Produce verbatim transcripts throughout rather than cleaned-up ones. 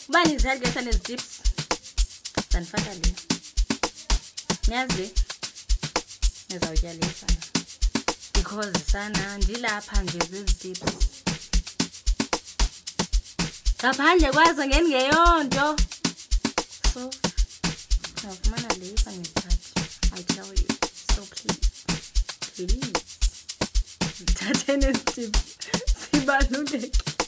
Ubani izihagesa nezitips. Sanifaka le. Niyazi ngizawutyalisa because sana ndilapha nje zezitips. Ngaphandle kwazo ngeni ngeyonto. So ngafumana le ngesikhathi. I tell you. So please. Please. Thatheni izitips. Sibaluleke.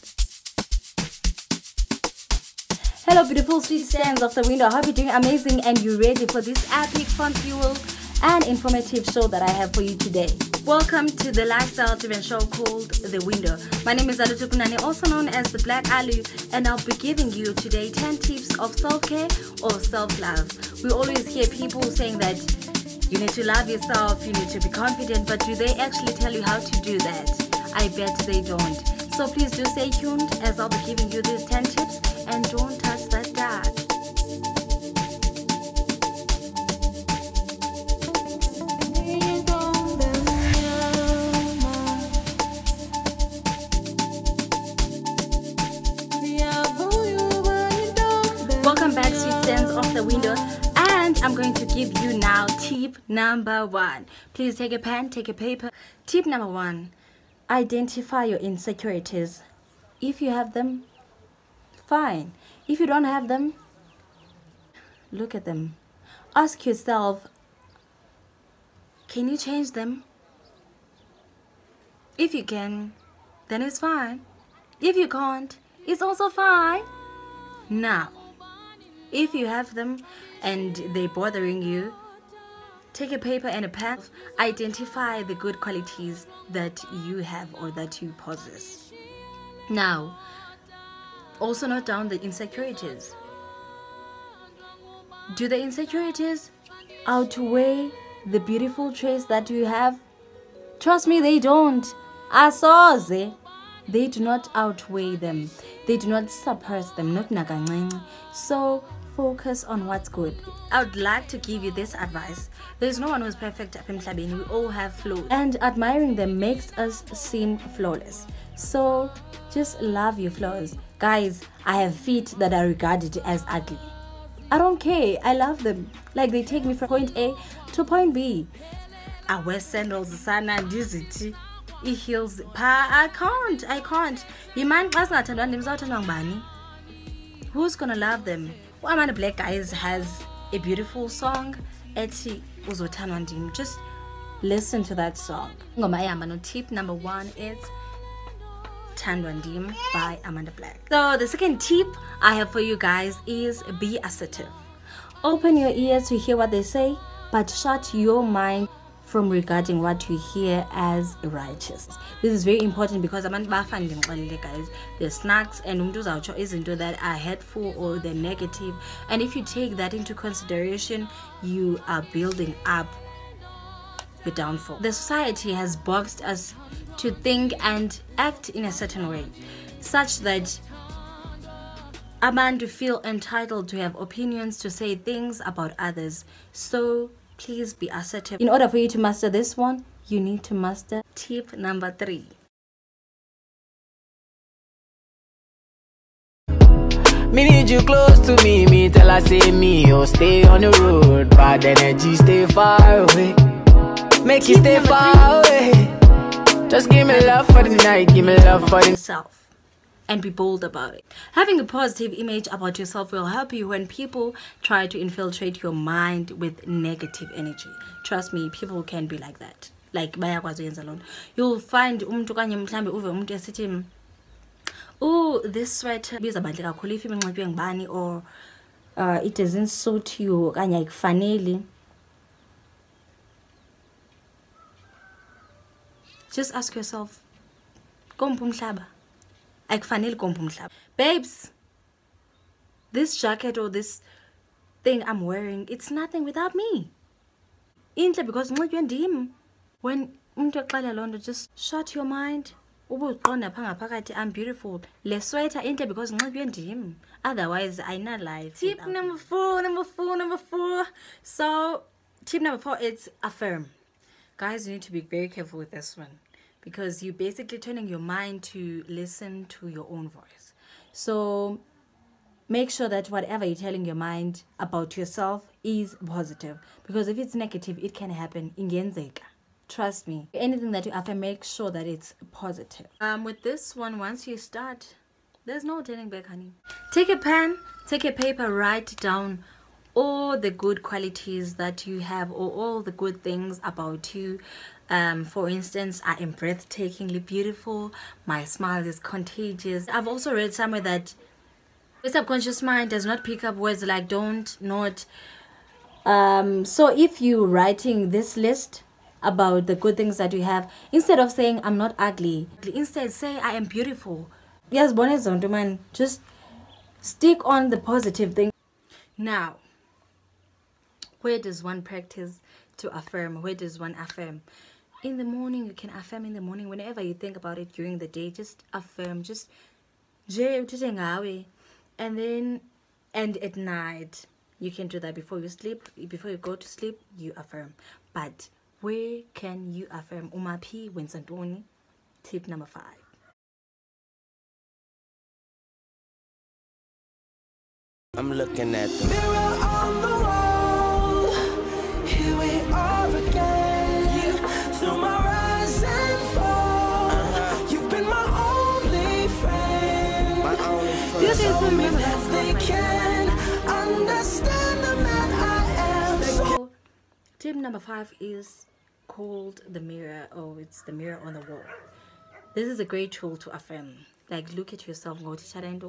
Hello beautiful sweet stands of the window. I hope you're doing amazing and you're ready for this epic, fun fuel and informative show that I have for you today. Welcome to the lifestyle driven show called The Window. My name is Alu Tukunani, also known as the Black Alu, and I'll be giving you today ten tips of self-care or self-love. We always hear people saying that you need to love yourself, you need to be confident, but do they actually tell you how to do that? I bet they don't. So please do stay tuned as I'll be giving you these ten tips, and don't touch that dial. Welcome back, sweet stands of the window, and I'm going to give you now tip number one. Please take a pen, take a paper. Tip number one: identify your insecurities. If you have them, fine. If you don't have them, look at them. Ask yourself, can you change them? If you can, then it's fine. If you can't, it's also fine. Now, if you have them and they're bothering you, take a paper and a pen. Identify the good qualities that you have or that you possess. Now, also note down the insecurities. Do the insecurities outweigh the beautiful traits that you have? Trust me, they don't. Asoze. They do not outweigh them. They do not suppress them. Not nakancinci. So focus on what's good. I would like to give you this advice. There's no one who's perfect up in emhlabeni. We all have flaws, and admiring them makes us seem flawless. So just love your flaws. Guys, I have feet that are regarded as ugly. I don't care. I love them. Like, they take me from point A to point B. I wear sandals, sana diziti, I heels. Pa, I can't. I can't. Iman ngathandwa ndim zawuthandwa ngubani? Who's gonna love them? Amanda Black, guys, has a beautiful song. Ethi uzothandwa ndim. Just listen to that song. Ngoma ehamba no tip number one is Thandwa Ndim by Amanda Black. So the second tip I have for you guys is be assertive. Open your ears to hear what they say, but shut your mind from regarding what you hear as righteous. This is very important because abantu bafana ndimxelele guys, the snacks and umuntu uzawutsho izinto that are hurtful or they're negative, and if you take that into consideration, you are building up your downfall. The society has boxed us to think and act in a certain way, such that abantu feel entitled to have opinions, to say things about others. So please be assertive. In order for you to master this one, you need to master tip number three. Me need you close to me, me tell her say me, oh stay on the road, bad energy stay far away, make tip you stay far three. away. Just give me love for the night, give me love for the yourself, and be bold about it. Having a positive image about yourself will help you when people try to infiltrate your mind with negative energy. Trust me, people can be like that. Like bayakwazi uyenza lona. You'll find umuntu kanye mhlambe uve umuntu esithi, oh, this sweater biza bandle kakhulu if iminxitywe ngubani, or uh, it doesn't suit you kanye ayikufaneli. Just ask yourself, komphi umhlaba? Ayikufanele komphi umhlaba? Babes, this jacket or this thing I'm wearing, it's nothing without me. Intle because nxitywe ndim. When umuntu exela lonto, just shut your mind. Ubuqonda phakathi, I'm beautiful. Le sweater intle because nxitywe ndim. Otherwise, I not life. Tip number four, number four, number four. So, tip number four is affirm. Guys, you need to be very careful with this one, because you're basically turning your mind to listen to your own voice. So make sure that whatever you're telling your mind about yourself is positive. Because if it's negative, it can happen. Ingenzeka. Trust me. Anything that you affirm, make sure that it's positive. Um, with this one, once you start, there's no turning back, honey. Take a pen, take a paper, write down all the good qualities that you have, or all the good things about you. Um, for instance, I am breathtakingly beautiful. My smile is contagious. I've also read somewhere that the subconscious mind does not pick up words like don't, not. Um, so if you're writing this list about the good things that you have, instead of saying I'm not ugly, instead say I am beautiful. Yes, bonus man. Just stick on the positive thing. Now, where does one practice to affirm? Where does one affirm? In the morning, you can affirm in the morning. Whenever you think about it during the day, just affirm. Just and then, and at night, you can do that before you sleep. Before you go to sleep, you affirm. But where can you affirm? Umapi Winsantoni. Tip number five. I'm looking at the mirror on the wall. Here we are again. Through my rise and fall. Uh-huh. You've been my only friend. My only friend. Do you guys remember that they can understand the man I am. So, tip number five is called the mirror. Oh, it's the mirror on the wall. This is a great tool to affirm. Like, look at yourself. Go to Charendo.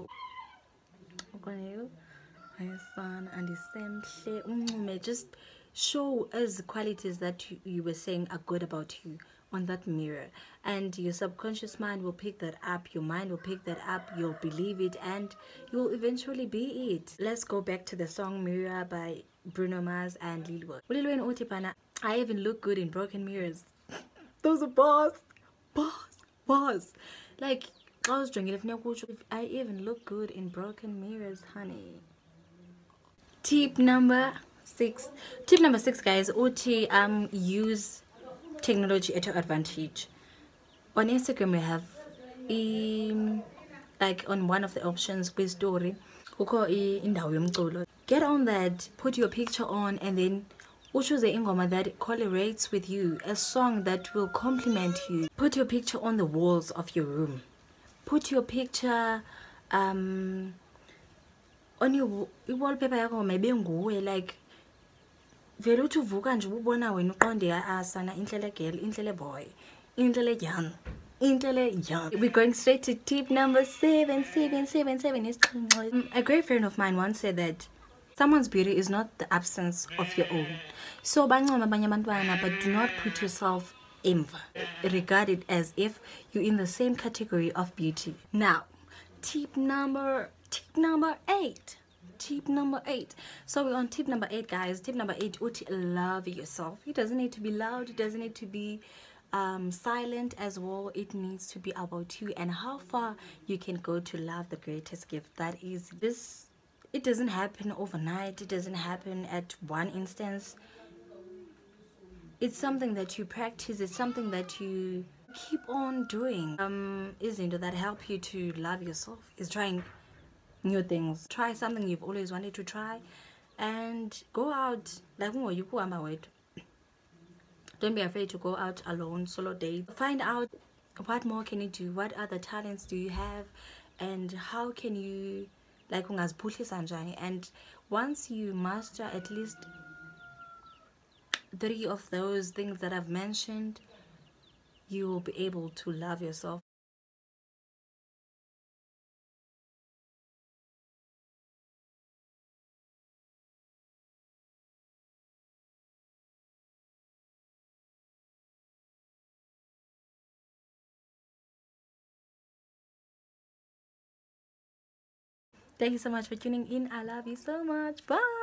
My son and just show us the qualities that you, you were saying are good about you on that mirror, and your subconscious mind will pick that up. Your mind will pick that up. You'll believe it, and you'll eventually be it. Let's go back to the song Mirror by Bruno Mars and Lil Wayne. I even look good in broken mirrors. Those are boss, boss, boss. Like I was drinking. If I even look good in broken mirrors, honey. Tip number six. Tip number six, guys. Uti um use technology at your advantage. On Instagram, we have um, like on one of the options, quiz story. Get on that. Put your picture on, and then choose the ingoma that correlates with you, a song that will compliment you. Put your picture on the walls of your room. Put your picture um on your wallpaper yakho maybe nguwe, like vele uthi uvuka nje ubona wena uqonde asana inhlele girl, inhlele boy, inhlele young, inhlele young. We're going straight to tip number seven. Seven, seven, seven is a great friend of mine once said that someone's beauty is not the absence of your own. So bancoma abanye abantwana, but do not put yourself emva. Regard it as if you're in the same category of beauty. Now, tip number tip number eight. Tip number eight. So we're on tip number eight, guys. Tip number eight, uti love yourself. It doesn't need to be loud. It doesn't need to be um silent as well. It needs to be about you and how far you can go to love the greatest gift. That is this. It doesn't happen overnight. It doesn't happen at one instance. It's something that you practice. It's something that you keep on doing. Um, izinto that help you to love yourself is trying new things. Try something you've always wanted to try, and go out. Like you don't be afraid to go out alone, solo date. Find out what more can you do. What other talents do you have, and how can you like ungaziphuhlisa njani? And once you master at least three of those things that I've mentioned, you will be able to love yourself. Thank you so much for tuning in. I love you so much. Bye.